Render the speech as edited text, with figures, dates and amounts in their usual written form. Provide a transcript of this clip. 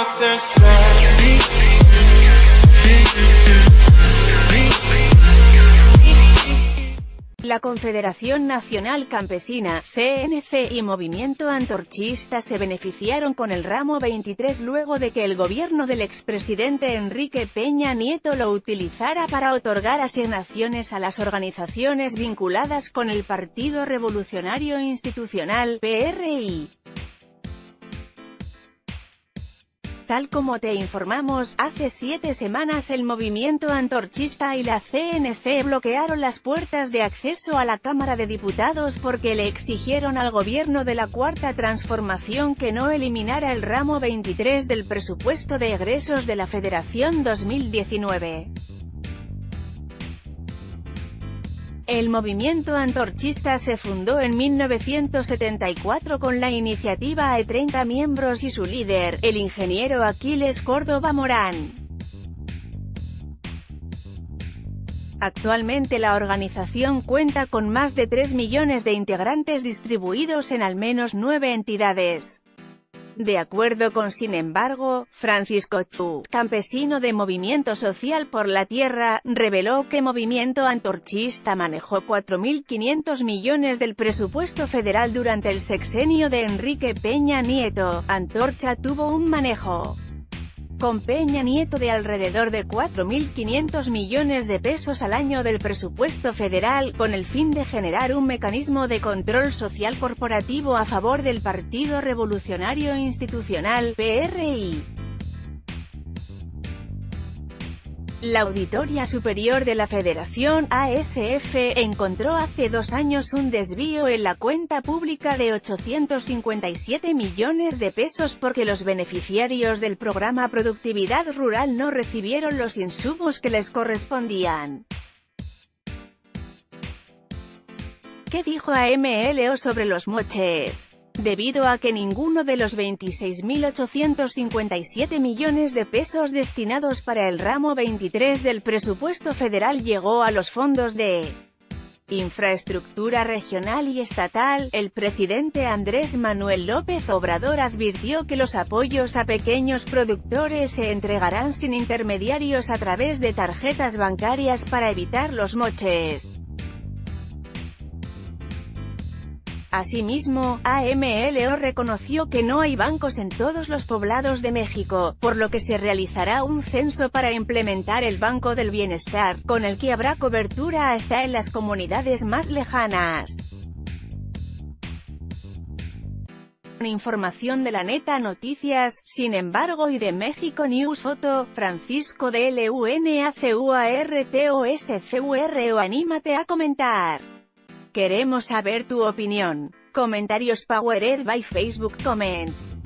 La Confederación Nacional Campesina, CNC y Movimiento Antorchista se beneficiaron con el ramo 23 luego de que el gobierno del expresidente Enrique Peña Nieto lo utilizara para otorgar asignaciones a las organizaciones vinculadas con el Partido Revolucionario Institucional, PRI. Tal como te informamos, hace 7 semanas el movimiento antorchista y la CNC bloquearon las puertas de acceso a la Cámara de Diputados porque le exigieron al gobierno de la Cuarta Transformación que no eliminara el ramo 23 del presupuesto de egresos de la Federación 2019. El movimiento antorchista se fundó en 1974 con la iniciativa de 30 miembros y su líder, el ingeniero Aquiles Córdoba Morán. Actualmente la organización cuenta con más de 3 millones de integrantes distribuidos en al menos 9 entidades. De acuerdo con Sin embargo, Francisco Chu, campesino de Movimiento Social por la Tierra, reveló que Movimiento Antorchista manejó 4.500 millones del presupuesto federal durante el sexenio de Enrique Peña Nieto. Antorcha tuvo un manejo con Peña Nieto de alrededor de 4.500 millones de pesos al año del presupuesto federal, con el fin de generar un mecanismo de control social corporativo a favor del Partido Revolucionario Institucional, PRI. La Auditoría Superior de la Federación, ASF, encontró hace 2 años un desvío en la cuenta pública de 857 millones de pesos porque los beneficiarios del programa Productividad Rural no recibieron los insumos que les correspondían. ¿Qué dijo AMLO sobre los moches? Debido a que ninguno de los 26.857 millones de pesos destinados para el ramo 23 del presupuesto federal llegó a los fondos de infraestructura regional y estatal, el presidente Andrés Manuel López Obrador advirtió que los apoyos a pequeños productores se entregarán sin intermediarios a través de tarjetas bancarias para evitar los moches. Asimismo, AMLO reconoció que no hay bancos en todos los poblados de México, por lo que se realizará un censo para implementar el Banco del Bienestar, con el que habrá cobertura hasta en las comunidades más lejanas. Información de La Neta Noticias, Sin embargo y de México News. Foto, Francisco de LUNACUARTOSCURO. Anímate a comentar. Queremos saber tu opinión. Comentarios powered by Facebook Comments.